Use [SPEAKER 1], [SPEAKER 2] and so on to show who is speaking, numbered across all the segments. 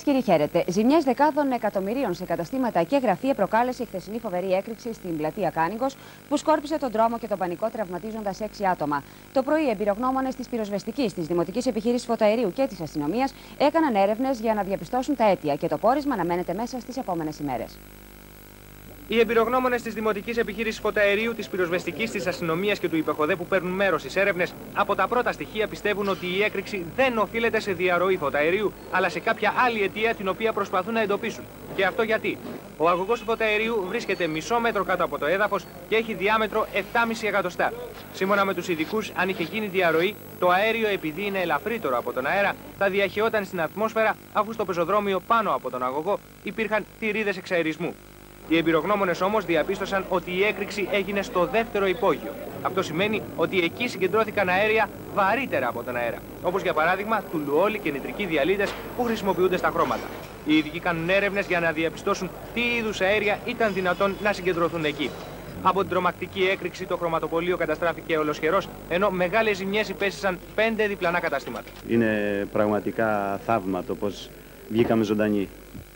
[SPEAKER 1] και κύριοι, χαίρετε. Ζημιές δεκάδων εκατομμυρίων σε καταστήματα και γραφεία προκάλεσε η χθεσινή φοβερή έκρηξη στην πλατεία Κάνιγος, που σκόρπισε τον δρόμο και τον πανικό, τραυματίζοντας 6 άτομα. Το πρωί, εμπειρογνώμονες της πυροσβεστικής, της Δημοτικής Επιχείρησης Φωταερίου και της αστυνομίας έκαναν έρευνες για να διαπιστώσουν τα αίτια και το πόρισμα αναμένεται μέσα στις επόμενες ημέρες.
[SPEAKER 2] Οι εμπειρογνώμονες της Δημοτικής Επιχείρησης Φωταερίου, της Πυροσβεστικής, της Αστυνομίας και του ΥΠΕΧΟΔΕ που παίρνουν μέρος στις έρευνες, από τα πρώτα στοιχεία πιστεύουν ότι η έκρηξη δεν οφείλεται σε διαρροή φωταερίου, αλλά σε κάποια άλλη αιτία την οποία προσπαθούν να εντοπίσουν. Και αυτό γιατί ο αγωγός του φωταερίου βρίσκεται μισό μέτρο κάτω από το έδαφος και έχει διάμετρο 7,5 εκατοστά. Σύμφωνα με τους ειδικούς, αν είχε γίνει διαρροή, το αέριο, επειδή είναι ελαφρύτερο από τον αέρα, θα διαχεόταν στην ατμόσφαιρα, αφού στο πεζοδρόμιο πάνω από τον αγωγό υπήρχαν θηρίδες εξαερισμού. Οι εμπειρογνώμονες όμως διαπίστωσαν ότι η έκρηξη έγινε στο δεύτερο υπόγειο. Αυτό σημαίνει ότι εκεί συγκεντρώθηκαν αέρια βαρύτερα από τον αέρα, όπως για παράδειγμα τουλουόλοι και νητρικοί διαλύτες που χρησιμοποιούνται στα χρώματα. Οι ειδικοί κάνουν έρευνες για να διαπιστώσουν τι είδους αέρια ήταν δυνατόν να συγκεντρωθούν εκεί. Από την τρομακτική έκρηξη το χρωματοπωλείο καταστράφηκε ολοσχερός, ενώ μεγάλες ζημιές υπέστησαν 5 διπλανά καταστήματα.
[SPEAKER 3] Είναι πραγματικά θαύμα το πώς βγήκαμε ζωντανοί.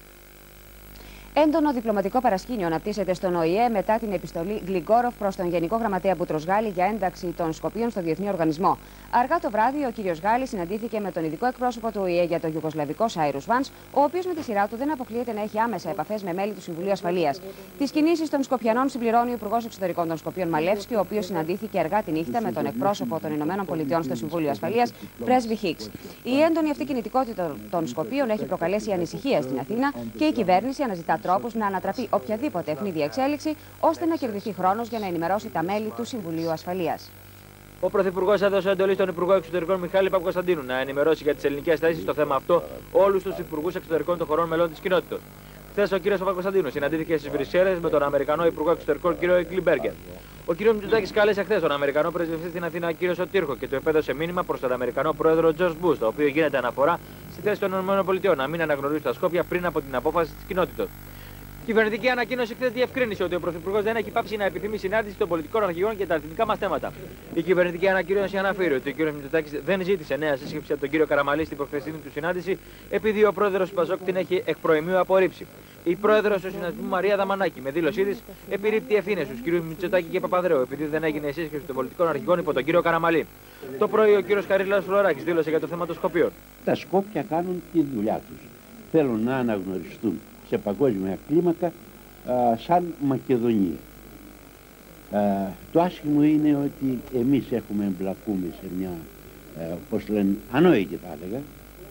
[SPEAKER 1] Έντονο διπλωματικό παρασκήνιο αναπτύσσεται στον ΟΗΕ μετά την επιστολή Γκλιγκόροφ προς τον Γενικό Γραμματέα Μπουτρος Γκάλι για ένταξη των Σκοπίων στο Διεθνή Οργανισμό. Αργά το βράδυ, ο κ. Γκάλι συναντήθηκε με τον ειδικό εκπρόσωπο του ΟΗΕ για το Ιουγκοσλαβικό Σάιρους Βανς, ο οποίος με τη σειρά του δεν αποκλείεται να έχει άμεσα επαφές με μέλη του Συμβουλίου Ασφαλείας. Τις κινήσεις των Σκοπιανών συμπληρώνει ο Υπουργός Εξωτερικών των Σκοπίων Μαλεύσκη, ο οποίος συναντήθηκε αργά τη νύχτα με τον εκπρόσωπο των ΗΠΑ στο Συμβούλιο Ασφαλείας, πρέσβη Χίξ. Η έντονη αυτή κινητικότητα των Σκοπίων έχει προκαλέσει ανησυχία στην Αθήνα και η κυβέρνηση αναζητά τρόπους να ανατραπεί οποιαδήποτε ευνίδια εξέλιξη, ώστε να κερδιθεί χρόνος για να ενημερώσει τα μέλη του Συμβουλίου Ασφαλείας.
[SPEAKER 4] Ο Πρωθυπουργός έδωσε εντολή στον Υπουργό Εξωτερικών Μιχάλη Παπακοσταντίνου να ενημερώσει για τις ελληνικές θέσεις στο θέμα αυτό όλους τους υπουργούς εξωτερικών των χωρών μελών της κοινότητας. Χθες ο κ. Παπακοσταντίνου συναντήθηκε στις Βρυξέλλες με τον Αμερικανό Υπουργό Εξωτερικών κ. Εγκλιμπέργκερ. Ο κ. Μητσοτάκης κάλεσε χθες τον Αμερικανό πρεσβευτή στην Αθήνα κ. Σωτήρχο και του επέδωσε μήνυμα προς τον Αμερικανό πρόεδρο Τζορτζ Μπούς, το οποίο γίνεται αναφορά στη θέση των ΗΠΑ να μην αναγνωρίσει τα Σκόπια πριν από την απόφαση της κοινότητας. Η κυβερνητική ανακοίνωση χθες διευκρίνησε ότι ο Πρωθυπουργός δεν έχει πάψει να επιθυμεί συνάντηση των πολιτικών αρχηγών για τα εθνικά μας θέματα. Η κυβερνητική ανακοίνωση αναφέρει ότι ο κ. Μητσοτάκης δεν ζήτησε νέα σύσκεψη από τον κ. Καραμαλή στην προχθεσινή του συνάντηση, επειδή ο πρόεδρος Πασόκ την έχει εκ προημίου απορρίψει. Η πρόεδρος του συναντισμού Μαρία Δαμανάκη, με δήλωσή της, επιρρύπτει ευθύνες στους κ. Μητσοτάκη και Παπανδρέου, επειδή δεν έγινε η σύσκεψη των πολιτικών αρχηγών υπό τον κ. Καραμαλή. Το πρωί ο κ. Χαρίλαος Φλωράκης δήλωσε για το θέμα των Σκοπίων.
[SPEAKER 5] Τα Σκόπια κάνουν τη δουλειά τους. Θέλουν να αναγνωριστούν σε παγκόσμια κλίμακα σαν Μακεδονία. Το άσχημο είναι ότι εμείς έχουμε εμπλακούμε σε μια, όπως λένε, ανόητη θα έλεγα,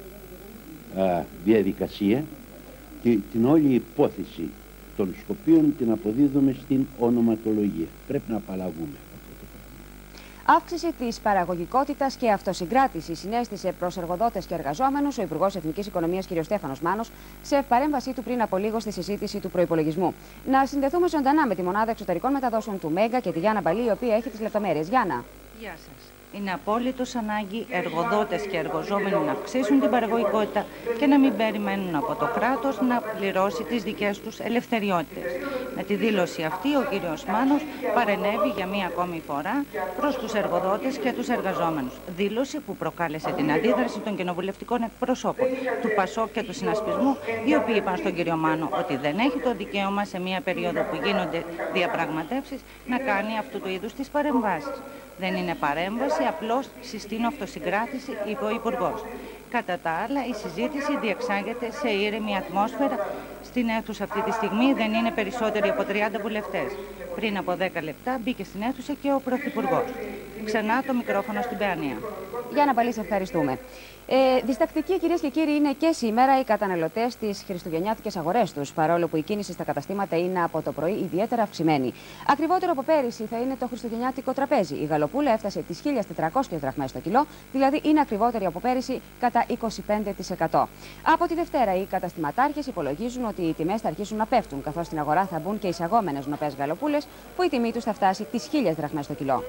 [SPEAKER 5] διαδικασία και την όλη υπόθεση των Σκοπίων την αποδίδουμε στην ονοματολογία. Πρέπει να απαλλαγούμε.
[SPEAKER 1] Αύξηση της παραγωγικότητας και αυτοσυγκράτησης συνέστησε προς εργοδότες και εργαζόμενους ο Υπουργός Εθνικής Οικονομίας κ. Στέφανος Μάνος σε παρέμβασή του πριν από λίγο στη συζήτηση του προϋπολογισμού. Να συνδεθούμε ζωντανά με τη Μονάδα Εξωτερικών Μεταδόσεων του Μέγκα και τη Γιάννα Μπαλή, η οποία έχει τις λεπτομέρειες. Γιάννα.
[SPEAKER 6] Γεια σας. Είναι απόλυτος ανάγκη εργοδότες και εργοζόμενοι να αυξήσουν την παραγωγικότητα και να μην περιμένουν από το κράτος να πληρώσει τις δικές τους ελευθεριότητες. Με τη δήλωση αυτή ο κύριος Μάνος παρενέβη για μία ακόμη φορά προς τους εργοδότες και τους εργαζόμενους. Δήλωση που προκάλεσε την αντίδραση των κοινοβουλευτικών εκπροσώπων του ΠΑΣΟΚ και του Συνασπισμού, οι οποίοι είπαν στον κύριο Μάνο ότι δεν έχει το δικαίωμα σε μία περίοδο που γίνονται διαπραγματεύσεις να κάνει αυτού του είδους τις παρεμβάσεις. Δεν είναι παρέμβαση, απλώς συστήνω αυτοσυγκράτηση, είπε ο Υπουργός. Κατά τα άλλα, η συζήτηση διεξάγεται σε ήρεμη ατμόσφαιρα. Στην αίθουσα αυτή τη στιγμή δεν είναι περισσότεροι από 30 βουλευτές. Πριν από 10 λεπτά μπήκε στην αίθουσα και ο Πρωθυπουργός. Ξανά το μικρόφωνο στην Παιανία.
[SPEAKER 1] Γιάννα Μπαλή, σε ευχαριστούμε. Διστακτικοί, κυρίες και κύριοι, είναι και σήμερα οι καταναλωτές στις χριστουγεννιάτικες αγορές τους, παρόλο που η κίνηση στα καταστήματα είναι από το πρωί ιδιαίτερα αυξημένη. Ακριβότερο από πέρυσι θα είναι το χριστουγεννιάτικο τραπέζι. Η γαλοπούλα έφτασε τις 1.400 δραχμές το κιλό, δηλαδή είναι ακριβότερη από πέρυσι κατά 25%. Από τη Δευτέρα, οι καταστηματάρχες υπολογίζουν ότι οι τιμές θα αρχίσουν να πέφτουν, καθώς στην αγορά θα μπουν και εισαγόμενες νοπές γαλοπούλες, που η τιμή τους θα φτάσει τις 1.000 δραχμές το κιλό.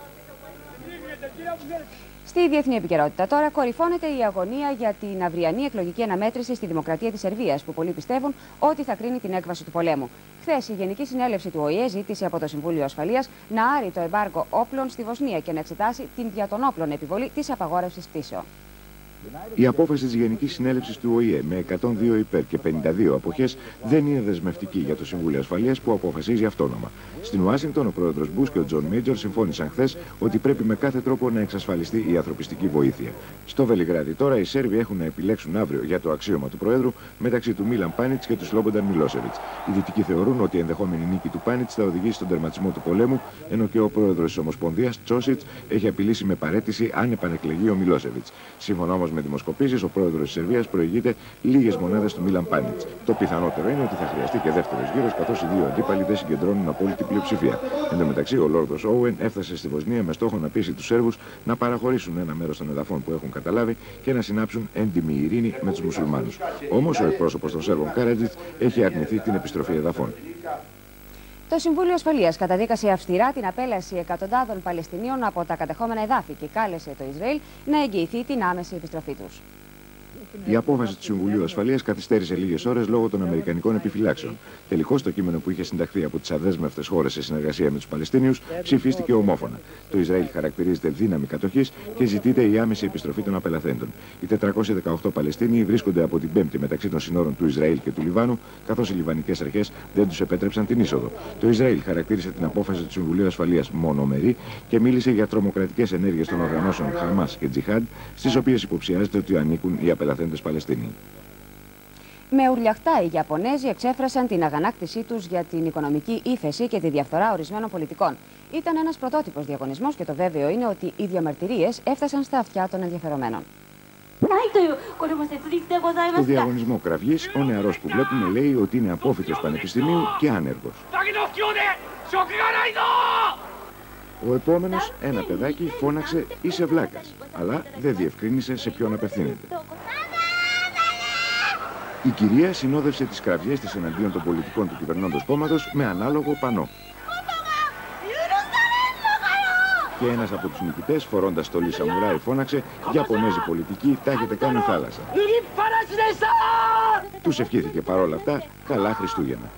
[SPEAKER 1] Στη διεθνή επικαιρότητα τώρα κορυφώνεται η αγωνία για την αυριανή εκλογική αναμέτρηση στη Δημοκρατία της Σερβίας, που πολλοί πιστεύουν ότι θα κρίνει την έκβαση του πολέμου. Χθες η Γενική Συνέλευση του ΟΗΕ ζήτησε από το Συμβούλιο Ασφαλείας να άρει το εμπάργκο όπλων στη Βοσνία και να εξετάσει την δια των όπλων επιβολή της απαγόρευσης πτήσεων.
[SPEAKER 7] Η απόφαση της Γενικής Συνέλευσης του ΟΗΕ με 102 υπέρ και 52 αποχές δεν είναι δεσμευτική για το Συμβούλιο Ασφαλείας που αποφασίζει αυτόνομα. Στην Ουάσιγκτον, ο πρόεδρος Μπούς και ο Τζον Μέιτζορ συμφώνησαν χθες ότι πρέπει με κάθε τρόπο να εξασφαλιστεί η ανθρωπιστική βοήθεια. Στο Βελιγράδι τώρα οι Σέρβοι έχουν να επιλέξουν αύριο για το αξίωμα του Προέδρου μεταξύ του Μίλαν Πάνιτς και του Σλόμπονταν Μιλόσεβιτς. Οι Δυτικοί θεωρούν ότι η ενδεχόμενη νίκη του Πάνιτς θα οδηγήσει στον τερματισμό του πολέμου, ενώ και ο πρόεδρος της Ομοσπονδίας, Τσόσιτς, έχει απειλήσει με παραίτηση αν επανεκλεγεί ο Μιλόσεβιτς. Σύμφωνα όμως με δημοσκοπήσεις, ο πρόεδρος της Σερβίας προηγείται λίγες μονάδες του Μίλαν Πάνιτς. Το πιθανότερο είναι ότι θα χρειαστεί και δεύτερος γύρος, καθώς οι δύο αντίπαλοι δεν συγκεντρώνουν απόλυτη πλειοψηφία. Εν τω μεταξύ, ο Λόρδος Όουεν έφτασε στη Βοσνία με στόχο να πείσει τους Σέρβους να παραχωρήσουν ένα μέρος των εδαφών που έχουν καταλάβει και να συνάψουν έντιμη ειρήνη με τους μουσουλμάνους. Όμως, ο εκπρόσωπος των Σέρβων Κάρατζιτς έχει αρνηθεί την επιστροφή εδαφών.
[SPEAKER 1] Το Συμβούλιο Ασφαλείας καταδίκασε αυστηρά την απέλαση εκατοντάδων Παλαιστινίων από τα κατεχόμενα εδάφη και κάλεσε το Ισραήλ να εγγυηθεί την άμεση επιστροφή τους.
[SPEAKER 7] Η απόφαση του Συμβουλίου Ασφαλείας καθυστέρησε λίγες ώρες λόγω των αμερικανικών επιφυλάξεων. Τελικώς, το κείμενο που είχε συνταχθεί από τις αδέσμευτες χώρες σε συνεργασία με τους Παλαιστίνιους ψηφίστηκε ομόφωνα. Το Ισραήλ χαρακτηρίζεται δύναμη κατοχής και ζητείται η άμεση επιστροφή των απελαθέντων. Οι 418 Παλαιστίνοι βρίσκονται από την Πέμπτη μεταξύ των συνόρων του Ισραήλ και του Λιβάνου, καθώς οι λιβανικές αρχές δεν τους επέτρεψαν την είσοδο. Το Ισραήλ χαρακτήρισε την απόφαση του Συμβουλίου Ασφαλείας μονομερή και μίλησε για τρομοκρατικές ενέργειες των οργανώσεων Χαμάς και Τζιχάντ, στις οποίες υποψιάζεται ότι ανήκουν οι απελαθέντες Παλαιστίνοι.
[SPEAKER 1] Με ουρλιαχτά οι Ιαπωνέζοι εξέφρασαν την αγανάκτησή τους για την οικονομική ύφεση και τη διαφθορά ορισμένων πολιτικών. Ήταν ένας πρωτότυπος διαγωνισμός και το βέβαιο είναι ότι οι διαμαρτυρίες έφτασαν στα αυτιά των ενδιαφερομένων.
[SPEAKER 7] Στο διαγωνισμό κραυγής, ο νεαρός που βλέπουμε λέει ότι είναι απόφοιτος πανεπιστημίου και άνεργος. Ο επόμενος, ένα παιδάκι, φώναξε «Είσαι βλάκας», αλλά δεν διευκρίνησε σε ποιον απευθύνεται. Η κυρία συνόδευσε τις κραυγές της εναντίον των πολιτικών του κυβερνώντος κόμματος με ανάλογο πανό. Και ένας από τους νικητές, φορώντας στολή σαμουράι, φώναξε «Ιαπωνέζοι πολιτικοί, τα έχετε κάνει θάλασσα». Τους ευχήθηκε παρόλα αυτά καλά Χριστούγεννα.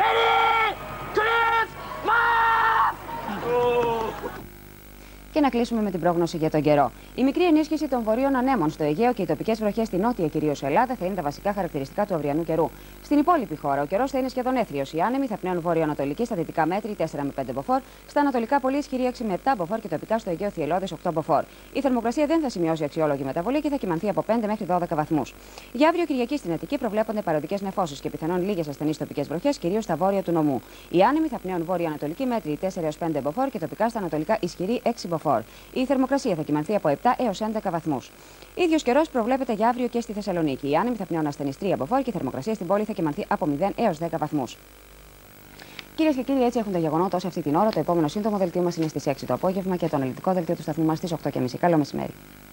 [SPEAKER 1] Και να κλείσουμε με την πρόγνωση για τον καιρό. Η μικρή ενίσχυση των βορείων ανέμων στο Αιγαίο και οι τοπικές βροχές στην νότια κυρίως Ελλάδα θα είναι τα βασικά χαρακτηριστικά του αυριανού καιρού. Στην υπόλοιπη χώρα ο καιρός θα είναι σχεδόν έθριος. Οι άνεμοι θα πνέουν βορειοανατολική στα δυτικά μέτρη 4 με 5 μποφόρ, στα ανατολικά πολύ ισχυρή 6 με 7 μποφόρ και τοπικά στο Αιγαίο θυελλώδες 8 μποφόρ. Η θερμοκρασία δεν θα σημειώσει αξιόλογη μεταβολή και θα κυμανθεί από 5 μέχρι 12 βαθμούς. Για αύριο Κυριακή στην Αττική προβλέπονται παροδικές νεφώσεις και πιθανόν λίγες ασθενείς τοπικές βροχές, κυρίως στα βόρεια του νομού. Οι άνεμοι θα πνέουν βορειοανατολική μέτρη 4 έως 5 μποφόρ και τοπικά στα ανατολικά ισχυρή 6 μποφόρ. Η θερμοκρασία θα κυμανθεί από 7 έως 11 βαθμούς. Ίδιος καιρός προβλέπεται για αύριο και στη Θεσσαλονίκη. Οι άνεμοι θα πνέουν ασθενείς 3 μποφόρ και η θερμοκρασία στην πόλη θα κυμανθεί από 0 έως 10 βαθμούς. Κυρίες και κύριοι, έτσι έχουν τα γεγονότα ως αυτή την ώρα. Το επόμενο σύντομο δελτίο μας είναι στις 6 το απόγευμα και το αναλυτικό δελτίο του σταθμού μας στις 8:30. Καλό μεσημέρι.